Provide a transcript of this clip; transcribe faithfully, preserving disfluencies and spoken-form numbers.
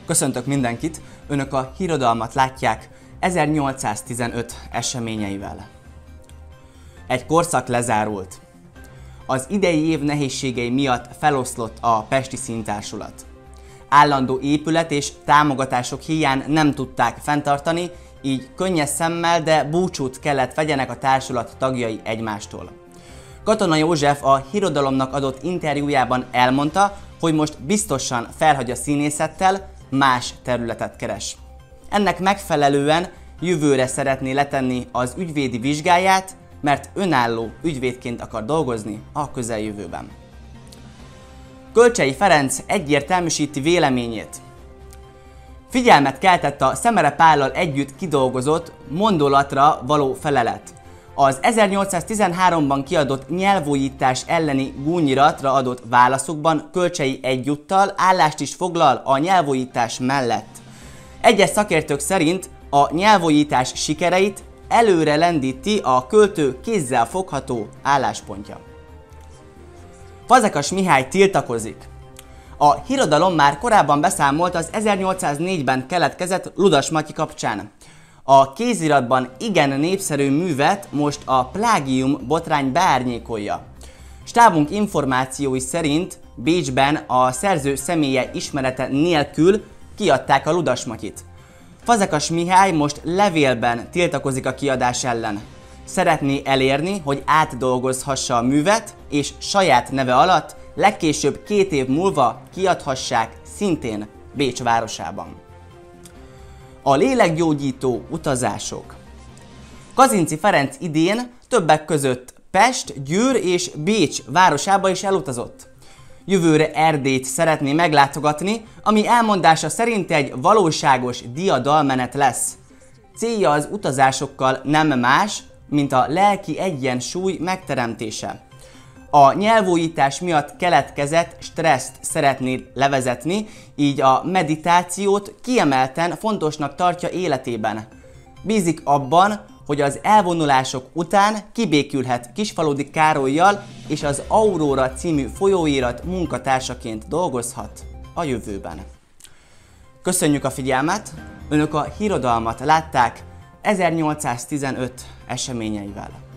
Köszöntök mindenkit! Önök a hírodalmat látják ezernyolcszáztizenöt eseményeivel. Egy korszak lezárult. Az idei év nehézségei miatt feloszlott a Pesti Színtársulat. Állandó épület és támogatások híján nem tudták fenntartani, így könnyes szemmel, de búcsút kellett vegyenek a társulat tagjai egymástól. Katona József a Hírodalomnak adott interjújában elmondta, hogy most biztosan felhagy a színészettel, más területet keres. Ennek megfelelően jövőre szeretné letenni az ügyvédi vizsgáját, mert önálló ügyvédként akar dolgozni a közeljövőben. Kölcsey Ferenc egyértelműsíti véleményét. Figyelmet keltett a Szemere Pállal együtt kidolgozott mondolatra való felelet. Az ezernyolcszáztizenháromban kiadott nyelvújítás elleni gúnyiratra adott válaszokban Kölcsey egyúttal állást is foglal a nyelvújítás mellett. Egyes szakértők szerint a nyelvújítás sikereit előre lendíti a költő kézzel fogható álláspontja. Fazekas Mihály tiltakozik. A Hírodalom már korábban beszámolt az ezernyolcszáznégyben keletkezett Ludas Matyi kapcsán. A kéziratban igen népszerű művet most a plágium botrány beárnyékolja. Stábunk információi szerint Bécsben a szerző személye ismerete nélkül kiadták a Ludas Matyit. Fazekas Mihály most levélben tiltakozik a kiadás ellen. Szeretné elérni, hogy átdolgozhassa a művet, és saját neve alatt legkésőbb két év múlva kiadhassák szintén Bécs városában. A lélekgyógyító utazások. Kazinczy Ferenc idén többek között Pest, Győr és Bécs városába is elutazott. Jövőre Erdélyt szeretné meglátogatni, ami elmondása szerint egy valóságos diadalmenet lesz. Célja az utazásokkal nem más, mint a lelki egyensúly megteremtése. A nyelvújítás miatt keletkezett stresszt szeretné levezetni, így a meditációt kiemelten fontosnak tartja életében. Bízik abban, hogy az elvonulások után kibékülhet Kisfaludy Károllyal, és az Aurora című folyóirat munkatársaként dolgozhat a jövőben. Köszönjük a figyelmet! Önök a Hírodalmat látták ezernyolcszáztizenöt eseményeivel.